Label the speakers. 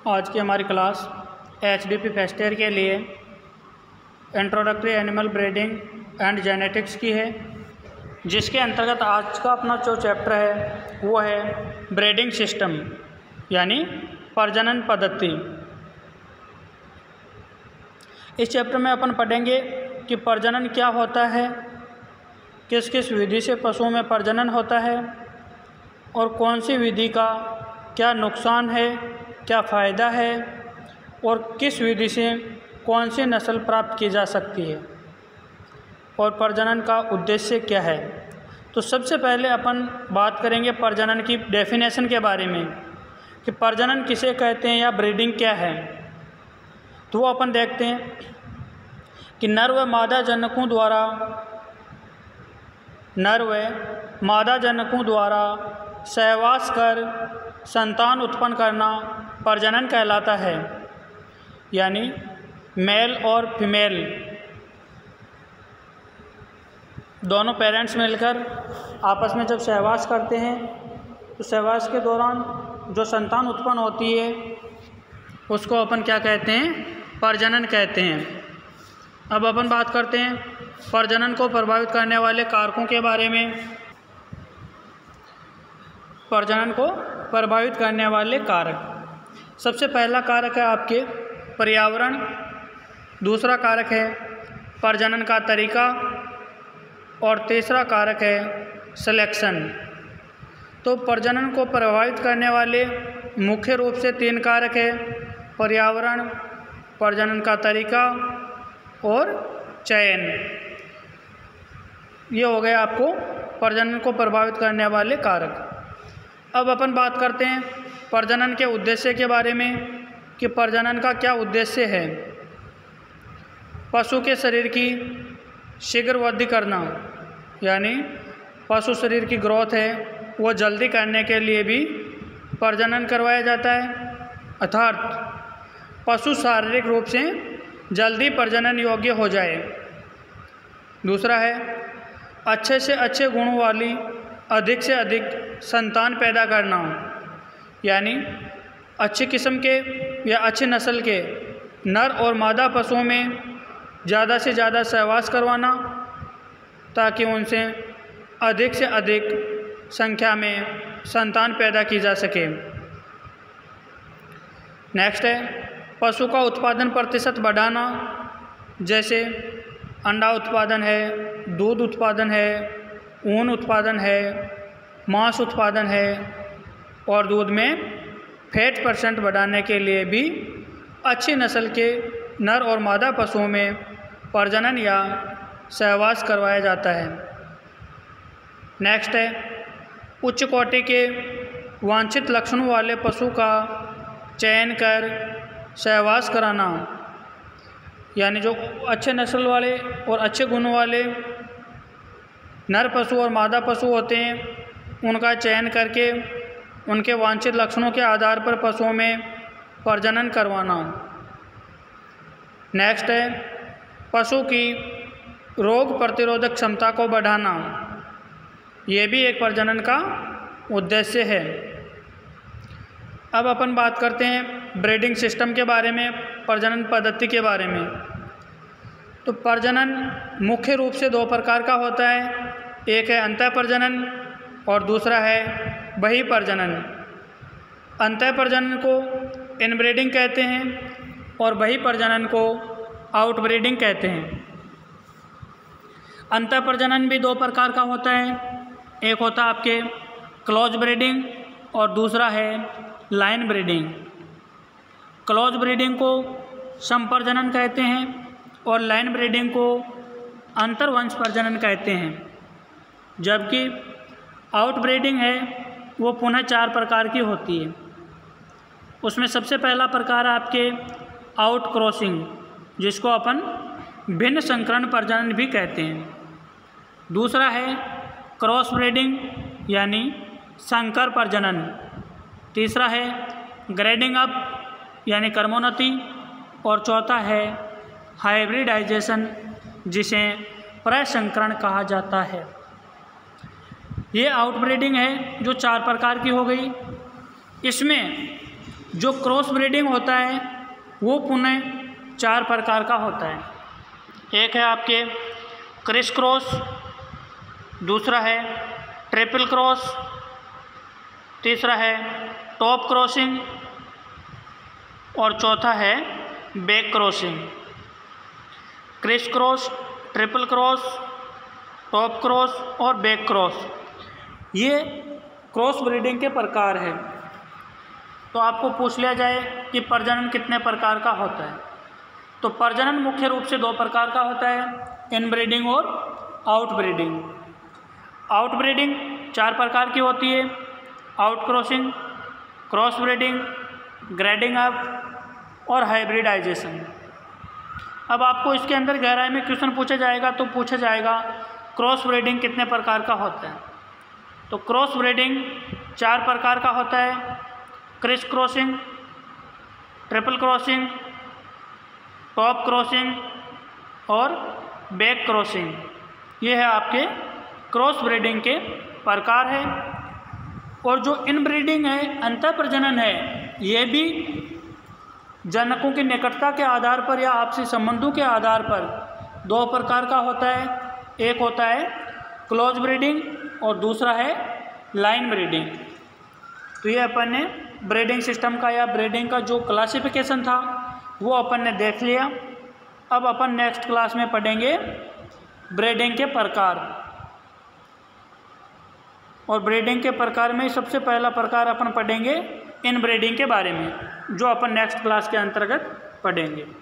Speaker 1: आज की हमारी क्लास HDP फर्स्ट ईयर के लिए introductory animal breeding and genetics की है, जिसके अंतर्गत आज का अपना जो चैप्टर है वो है ब्रीडिंग सिस्टम यानी प्रजनन पद्धति। इस चैप्टर में अपन पढ़ेंगे कि प्रजनन क्या होता है, किस किस विधि से पशुओं में प्रजनन होता है और कौन सी विधि का क्या नुकसान है, क्या फ़ायदा है और किस विधि से कौन सी नस्ल प्राप्त की जा सकती है और प्रजनन का उद्देश्य क्या है। तो सबसे पहले अपन बात करेंगे प्रजनन की डेफिनेशन के बारे में कि प्रजनन किसे कहते हैं या ब्रीडिंग क्या है। तो वो अपन देखते हैं कि नर व मादा जनकों द्वारा सहवास कर संतान उत्पन्न करना प्रजनन कहलाता है। यानी मेल और फीमेल दोनों पेरेंट्स मिलकर आपस में जब सहवास करते हैं तो सहवास के दौरान जो संतान उत्पन्न होती है उसको अपन क्या कहते हैं, प्रजनन कहते हैं। अब अपन बात करते हैं प्रजनन को प्रभावित करने वाले कारकों के बारे में। प्रजनन को प्रभावित करने वाले कारक, सबसे पहला कारक है आपके पर्यावरण, दूसरा कारक है प्रजनन का तरीका और तीसरा कारक है सिलेक्शन। तो प्रजनन को प्रभावित करने वाले मुख्य रूप से 3 कारक है, पर्यावरण, प्रजनन का तरीका और चयन। ये हो गए आपको प्रजनन को प्रभावित करने वाले कारक। अब अपन बात करते हैं प्रजनन के उद्देश्य के बारे में कि प्रजनन का क्या उद्देश्य है। पशु के शरीर की शीघ्र वृद्धि करना, यानी पशु शरीर की ग्रोथ है वो जल्दी करने के लिए भी प्रजनन करवाया जाता है, अर्थात पशु शारीरिक रूप से जल्दी प्रजनन योग्य हो जाए। दूसरा है अच्छे से अच्छे गुणों वाली अधिक से अधिक संतान पैदा करना, यानी अच्छी किस्म के या अच्छी नस्ल के नर और मादा पशुओं में ज़्यादा से ज़्यादा सहवास करवाना ताकि उनसे अधिक से अधिक संख्या में संतान पैदा की जा सके। नेक्स्ट है पशु का उत्पादन प्रतिशत बढ़ाना, जैसे अंडा उत्पादन है, दूध उत्पादन है, ऊन उत्पादन है, मांस उत्पादन है और दूध में फैट % बढ़ाने के लिए भी अच्छी नस्ल के नर और मादा पशुओं में प्रजनन या सहवास करवाया जाता है। नेक्स्ट है उच्च कोटि के वांछित लक्षणों वाले पशु का चयन कर सहवास कराना, यानी जो अच्छे नस्ल वाले और अच्छे गुणों वाले नर पशु और मादा पशु होते हैं उनका चयन करके उनके वांछित लक्षणों के आधार पर पशुओं में प्रजनन करवाना। नेक्स्ट है पशु की रोग प्रतिरोधक क्षमता को बढ़ाना, ये भी एक प्रजनन का उद्देश्य है। अब अपन बात करते हैं ब्रीडिंग सिस्टम के बारे में, प्रजनन पद्धति के बारे में। तो प्रजनन मुख्य रूप से 2 प्रकार का होता है, एक है अंतः प्रजनन और दूसरा है बहिर्प्रजनन। अंतः प्रजनन को इनब्रीडिंग कहते हैं और बहिर्प्रजनन को आउटब्रीडिंग कहते हैं। अंतः प्रजनन भी 2 प्रकार का होता है, एक होता है आपके क्लोज ब्रीडिंग और दूसरा है लाइन ब्रीडिंग। क्लोज ब्रीडिंग को संप्रजनन कहते हैं और लाइन ब्रीडिंग को अंतर्वंश प्रजनन कहते हैं। जबकि आउटब्रीडिंग है वो पुनः 4 प्रकार की होती है। उसमें सबसे पहला प्रकार है आपके आउट क्रॉसिंग, जिसको अपन भिन्न संकरण प्रजनन भी कहते हैं। दूसरा है क्रॉस ब्रीडिंग यानी संकर प्रजनन। तीसरा है ग्रेडिंग अप यानी क्रमोन्नति और चौथा है हाइब्रिडाइजेशन, जिसे प्रसंकरण कहा जाता है। ये आउटब्रीडिंग है जो 4 प्रकार की हो गई। इसमें जो क्रॉस ब्रीडिंग होता है वो पुनः 4 प्रकार का होता है। एक है आपके क्रिस क्रॉस, दूसरा है ट्रिपल क्रॉस, तीसरा है टॉप क्रॉसिंग और चौथा है back crossing. Criss cross, triple cross, top cross और बैक क्रॉस, ये क्रॉस ब्रीडिंग के प्रकार है। तो आपको पूछ लिया जाए कि प्रजनन कितने प्रकार का होता है, तो प्रजनन मुख्य रूप से 2 प्रकार का होता है, इनब्रीडिंग और आउटब्रीडिंग। आउटब्रीडिंग 4 प्रकार की होती है, out crossing, cross breeding, grading up और हाइब्रिडाइजेशन। अब आपको इसके अंदर गहराई में क्वेश्चन पूछा जाएगा तो पूछा जाएगा क्रॉस ब्रीडिंग कितने प्रकार का होता है। तो क्रॉस ब्रीडिंग 4 प्रकार का होता है, criss crossing, triple crossing, top crossing और बैक क्रॉसिंग। ये है आपके क्रॉस ब्रीडिंग के प्रकार है। और जो इनब्रीडिंग है, अंतः प्रजनन है, ये भी जनकों की निकटता के आधार पर या आपसी संबंधों के आधार पर 2 प्रकार का होता है। एक होता है क्लोज ब्रीडिंग और दूसरा है लाइन ब्रीडिंग। तो ये अपन ने ब्रीडिंग सिस्टम का या ब्रीडिंग का जो क्लासिफिकेशन था वो अपन ने देख लिया। अब अपन नेक्स्ट क्लास में पढ़ेंगे ब्रीडिंग के प्रकार। और ब्रीडिंग के प्रकार में सबसे पहला प्रकार अपन पढ़ेंगे इनब्रीडिंग के बारे में, जो अपन नेक्स्ट क्लास के अंतर्गत पढ़ेंगे।